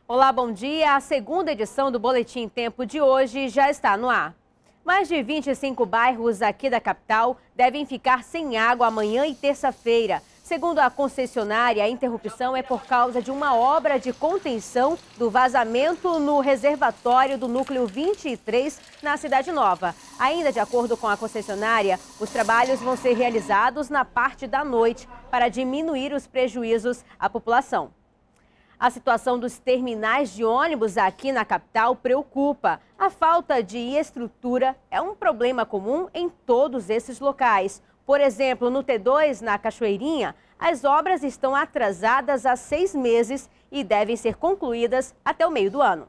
Olá, bom dia. A segunda edição do Boletim Tempo de hoje já está no ar. Mais de 25 bairros aqui da capital devem ficar sem água amanhã e terça-feira. Segundo a concessionária, a interrupção é por causa de uma obra de contenção do vazamento no reservatório do Núcleo 23, na Cidade Nova. Ainda de acordo com a concessionária, os trabalhos vão ser realizados na parte da noite para diminuir os prejuízos à população. A situação dos terminais de ônibus aqui na capital preocupa. A falta de estrutura é um problema comum em todos esses locais. Por exemplo, no T2, na Cachoeirinha, as obras estão atrasadas há 6 meses e devem ser concluídas até o meio do ano.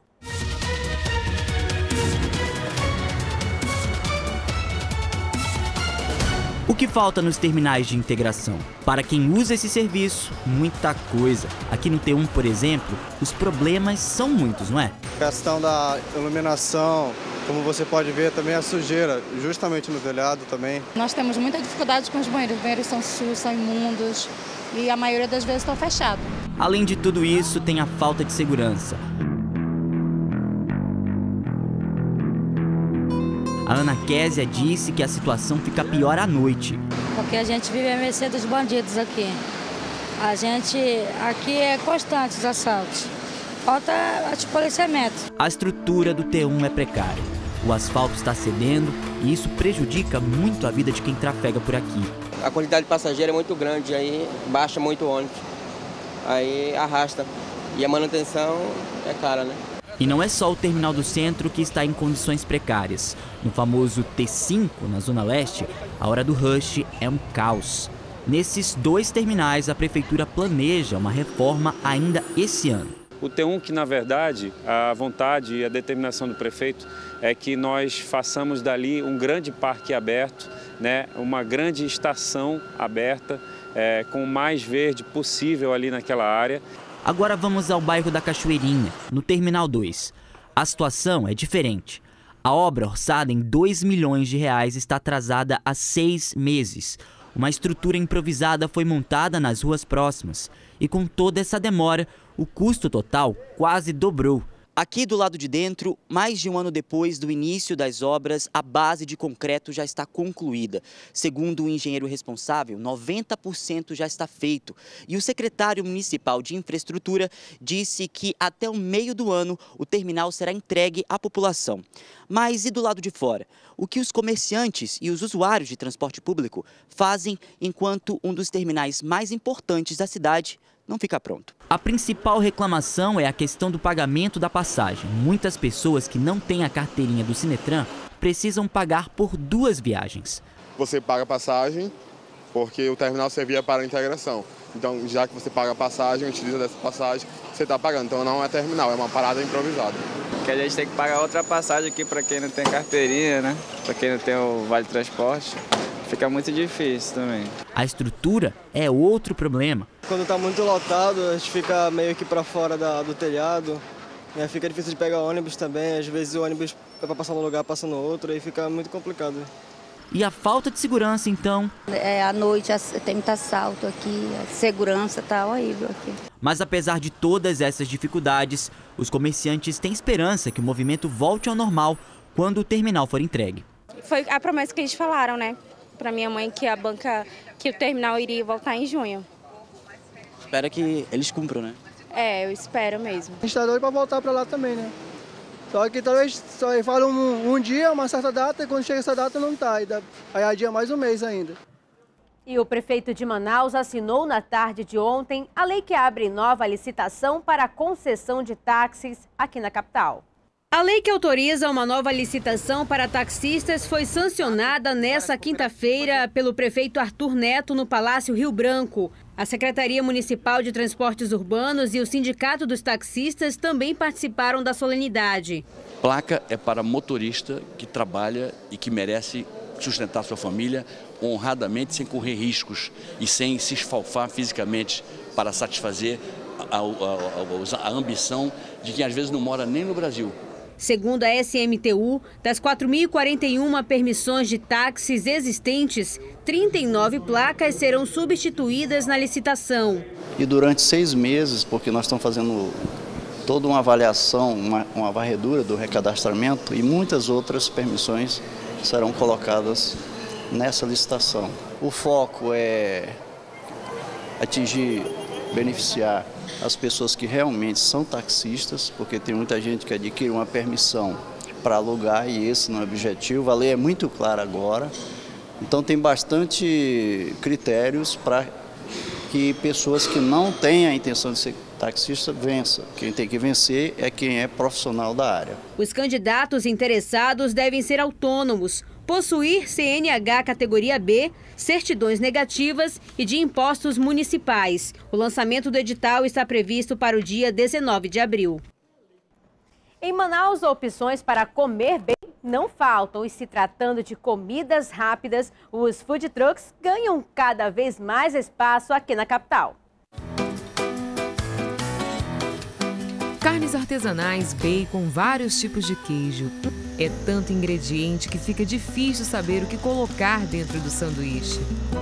O que falta nos terminais de integração? Para quem usa esse serviço, muita coisa. Aqui no T1, por exemplo, os problemas são muitos, não é? A questão da iluminação, como você pode ver, também a sujeira, justamente no telhado também. Nós temos muita dificuldade com os banheiros. Os banheiros são sujos, são imundos e a maioria das vezes estão fechados. Além de tudo isso, tem a falta de segurança. A Ana Késia disse que a situação fica pior à noite. Porque a gente vive à mercê dos bandidos aqui. A gente aqui é constante os assaltos. Falta policiamento. A estrutura do T1 é precária. O asfalto está cedendo e isso prejudica muito a vida de quem trafega por aqui. A quantidade de passageiro é muito grande, aí baixa muito o ônibus. Aí arrasta. E a manutenção é cara, né? E não é só o terminal do centro que está em condições precárias. No famoso T5, na Zona Leste, a hora do rush é um caos. Nesses 2 terminais, a prefeitura planeja uma reforma ainda esse ano. O T1, que na verdade, a vontade e a determinação do prefeito é que nós façamos dali um grande parque aberto, né, uma grande estação aberta, com o mais verde possível ali naquela área. Agora vamos ao bairro da Cachoeirinha, no Terminal 2. A situação é diferente. A obra, orçada em R$2 milhões, está atrasada há 6 meses. Uma estrutura improvisada foi montada nas ruas próximas. E com toda essa demora, o custo total quase dobrou. Aqui do lado de dentro, mais de um ano depois do início das obras, a base de concreto já está concluída. Segundo o engenheiro responsável, 90% já está feito. E o secretário municipal de infraestrutura disse que até o meio do ano o terminal será entregue à população. Mas e do lado de fora? O que os comerciantes e os usuários de transporte público fazem enquanto um dos terminais mais importantes da cidade não fica pronto? A principal reclamação é a questão do pagamento da passagem. Muitas pessoas que não têm a carteirinha do Sinetran precisam pagar por 2 viagens. Você paga a passagem porque o terminal servia para a integração. Então, já que você paga a passagem, utiliza dessa passagem, você está pagando. Então, não é terminal, é uma parada improvisada. Que a gente tem que pagar outra passagem aqui para quem não tem carteirinha, né? Para quem não tem o Vale Transporte. Fica muito difícil também. A estrutura é outro problema. Quando está muito lotado, a gente fica meio que para fora do telhado. Fica difícil de pegar ônibus também. Às vezes o ônibus é para passar num lugar, passa no outro, aí fica muito complicado. E a falta de segurança, então? À noite tem muito assalto aqui, a segurança está horrível aqui. Mas apesar de todas essas dificuldades, os comerciantes têm esperança que o movimento volte ao normal quando o terminal for entregue. Foi a promessa que eles falaram, né? Para minha mãe que o terminal iria voltar em junho. Espera que eles cumpram, né? Eu espero mesmo. A gente está doido para voltar para lá também, né? Só que talvez só falam um dia, uma certa data, e quando chega essa data não está. Aí adia mais um mês ainda. E o prefeito de Manaus assinou na tarde de ontem a lei que abre nova licitação para a concessão de táxis aqui na capital. A lei que autoriza uma nova licitação para taxistas foi sancionada nesta quinta-feira pelo prefeito Arthur Neto no Palácio Rio Branco. A Secretaria Municipal de Transportes Urbanos e o Sindicato dos Taxistas também participaram da solenidade. Placa é para motorista que trabalha e que merece sustentar sua família honradamente, sem correr riscos e sem se esfalfar fisicamente para satisfazer a ambição de quem às vezes não mora nem no Brasil. Segundo a SMTU, das 4.041 permissões de táxis existentes, 39 placas serão substituídas na licitação. E durante 6 meses, porque nós estamos fazendo toda uma avaliação, uma varredura do recadastramento e muitas outras permissões serão colocadas nessa licitação. O foco é atingir, beneficiar as pessoas que realmente são taxistas, porque tem muita gente que adquire uma permissão para alugar e esse não é o objetivo. A lei é muito clara agora, então tem bastante critérios para que pessoas que não têm a intenção de ser taxista vençam. Quem tem que vencer é quem é profissional da área. Os candidatos interessados devem ser autônomos, possuir CNH categoria B, certidões negativas e de impostos municipais. O lançamento do edital está previsto para o dia 19 de abril. Em Manaus, opções para comer bem não faltam. E se tratando de comidas rápidas, os food trucks ganham cada vez mais espaço aqui na capital. Carnes artesanais, bacon, vários tipos de queijo. É tanto ingrediente que fica difícil saber o que colocar dentro do sanduíche.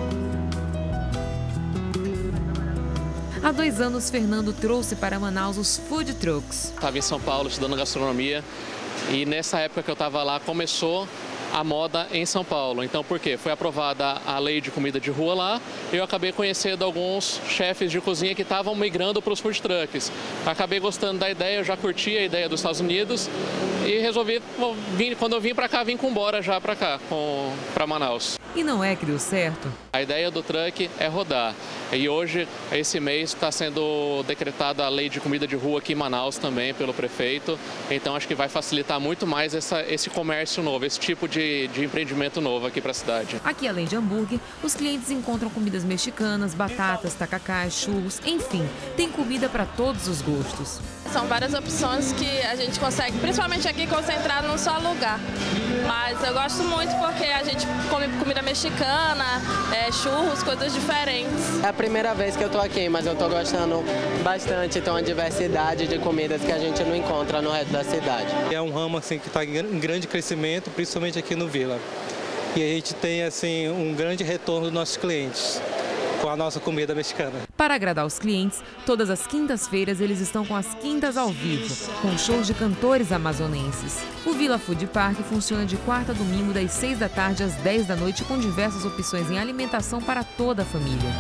Há 2 anos, Fernando trouxe para Manaus os food trucks. Estava em São Paulo estudando gastronomia e nessa época que eu estava lá começou a moda em São Paulo. Então, por quê? Foi aprovada a lei de comida de rua lá. Eu acabei conhecendo alguns chefes de cozinha que estavam migrando para os food trucks. Acabei gostando da ideia, eu já curti a ideia dos Estados Unidos e resolvi, quando eu vim para cá, vim com bora já para cá, para Manaus. E não é que deu certo? A ideia do truck é rodar. E hoje, esse mês, está sendo decretada a lei de comida de rua aqui em Manaus também pelo prefeito. Então, acho que vai facilitar muito mais esse comércio novo, esse tipo de empreendimento novo aqui para a cidade. Aqui, além de hambúrguer, os clientes encontram comidas mexicanas, batatas, tacacás, churros, enfim, tem comida para todos os gostos. São várias opções que a gente consegue, principalmente aqui, concentrar num só lugar. Mas eu gosto muito porque a gente come comida mexicana, churros, coisas diferentes. É a primeira vez que eu tô aqui, mas eu tô gostando bastante. Tem uma diversidade de comidas que a gente não encontra no resto da cidade. É um ramo assim, que está em grande crescimento, principalmente aqui no Vila. E a gente tem assim, um grande retorno dos nossos clientes com a nossa comida mexicana. Para agradar os clientes, todas as quintas-feiras eles estão com as quintas ao vivo, com shows de cantores amazonenses. O Vila Food Park funciona de quarta a domingo, das 6 da tarde às 10 da noite, com diversas opções em alimentação para toda a família.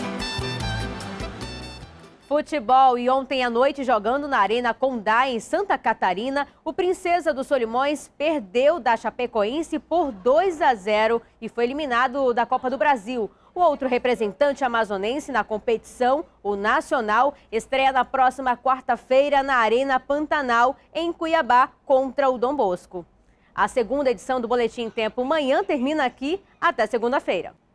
Futebol, e ontem à noite, jogando na Arena Condá, em Santa Catarina, o Princesa dos Solimões perdeu da Chapecoense por 2-0 e foi eliminado da Copa do Brasil. O outro representante amazonense na competição, o Nacional, estreia na próxima quarta-feira na Arena Pantanal, em Cuiabá, contra o Dom Bosco. A segunda edição do Boletim Tempo Manhã termina aqui. Até segunda-feira.